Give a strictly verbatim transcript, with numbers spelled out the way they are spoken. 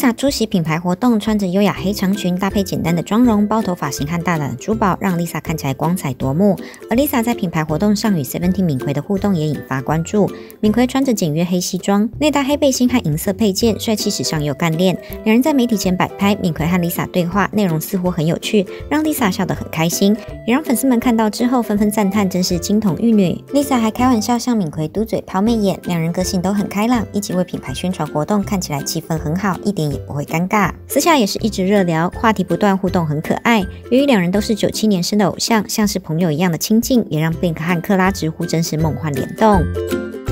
Lisa 出席品牌活动，穿着优雅黑长裙，搭配简单的妆容，包头发型和大胆的珠宝，让 Lisa 看起来光彩夺目。而 Lisa 在品牌活动上与 Seventeen 敏奎的互动也引发关注。敏奎穿着简约黑西装，内搭黑背心和银色配件，帅气时尚又干练。两人在媒体前摆拍，敏奎和 Lisa 对话，内容似乎很有趣，让 Lisa 笑得很开心，也让粉丝们看到之后纷纷赞叹，真是金童玉女。Lisa 还开玩笑向敏奎嘟嘴抛媚眼，两人个性都很开朗，一起为品牌宣传活动，看起来气氛很好，一点也不会尴尬。私下也是一直热聊，话题不断，互动很可爱。由于两人都是九七年生的偶像，像是朋友一样的亲近，也让 Blink 和克拉直呼真是梦幻联动。